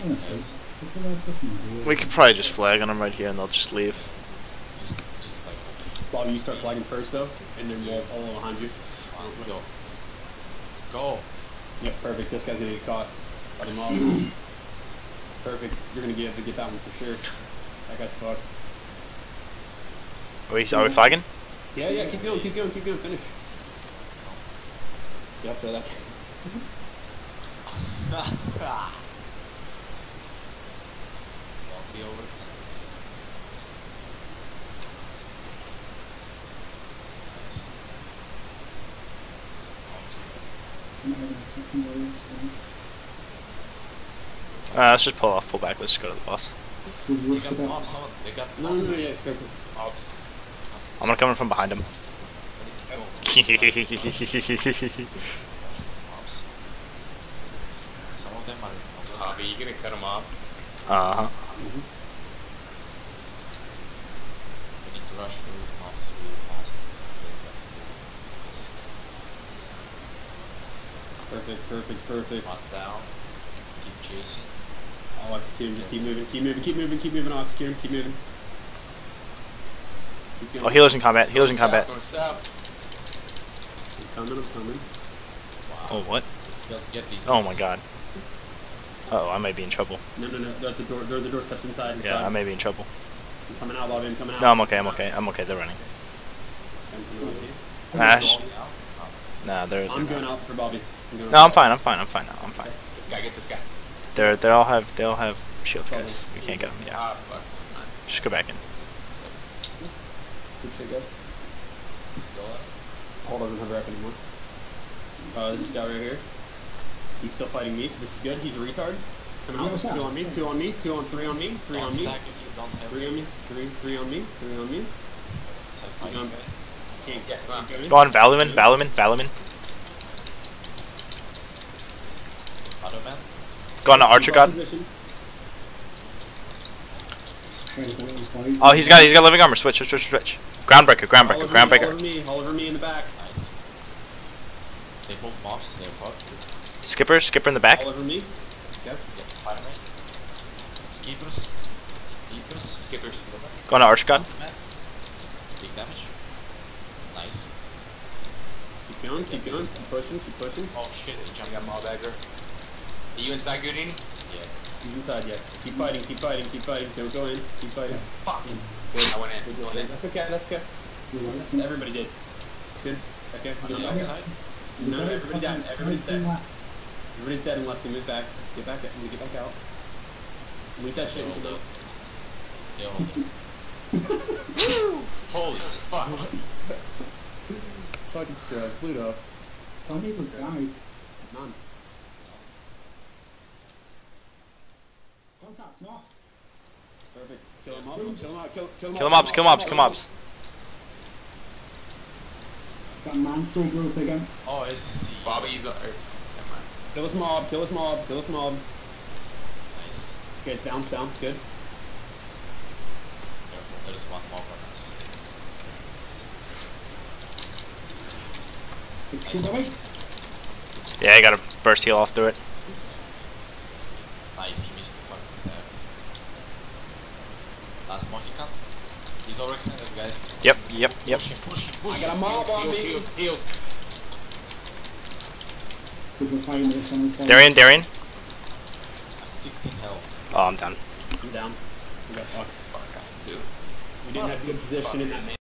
We could probably just flag on them right here and they'll just leave. Just like Bobby, you start flagging first though, and then we'll all behind you. go. Go. Yep, perfect. This guy's gonna get caught. Cut him off. Perfect. You're gonna have to get that one for sure. That guy's fucked. Are we flagging? Yeah, keep going, finish. Yep, throw that. Be over. Let's just pull back. Let's just go to the boss. They got mobs. They got mobs. No, yeah, go. Mobs. I'm gonna come in from behind him. Mobs. Some of them are. Bobby, you gonna cut them off? Uh-huh. We need to rush through the mobs really fast. Perfect. Knock down. Keep chasing. I'll execute him. Just keep moving, I'll execute him. Keep moving. Keep going. Oh, healers in combat. Going south. I'm coming. Wow. Oh, what? Get these. Oh my guys. god. Uh-oh, I may be in trouble. No. They're at the door. They're at the doorsteps inside. Yeah, I may be in trouble. I'm coming out, Bobby. I'm coming out. No, I'm okay. They're running. Ash. Nah, they're I'm going out for Bobby. No, I'm fine now. I'm fine. This guy, get this guy. They all have shields, guys. We can't get them. Yeah. Ah, fuck. Just go back in. Good shit, guys. Go up. Paul doesn't have rep anymore. This guy right here. He's still fighting me, so this is good. He's a retard. Coming out. 2 on me, 3 on me, 3 on me, 3 on me. Attack if you don't have 3 on me, 3 on me, 3 on me. It's like fighting, Um, guys. Can't get Go on, Valuman. Other man. Go on to Archer God. Oh, he's got living armor. Switch. Groundbreaker. All over me in the back. Nice. They both mobs. They're fucked. Skipper in the back. All over me. Yeah, Yep. Spider-Man. Skippers. Skippers. Go on to Archer God. Big damage. Nice. Keep going. Keep pushing. Oh shit, he jumped on mob dagger. Are you inside, Goodini? Yeah. He's inside, yes. Keep fighting. Don't go in. Keep fighting. Fuck. Good. I went in. That's okay. Everybody did. It's good. Okay. On the outside? No, everybody died. Everybody's dead. Everybody's dead unless they move back. Get back out. Leave that shit. Hold up. Yeah, hold up. Holy fuck. Fucking scrub. Pluto. How many was guys? None. Contact's not. Perfect. Kill him out. Kill mobs. That Mansell group again. Oh, SCC. Bobby's never mind. Kill his mob. Nice. Okay, it's down. Good. Careful, there is one mob on us. It's still away. Yeah, I got a burst heal off through it. Nice, he missed the fucking stab. Last Mohican. He's overextended, guys. Yep. Push him. I got a mob on me. Heals. Simplifying this on his body. Darian. I'm 16 health. Oh, I'm done. I'm down. We got fucked. Fuck, I do. We didn't have good position in that man.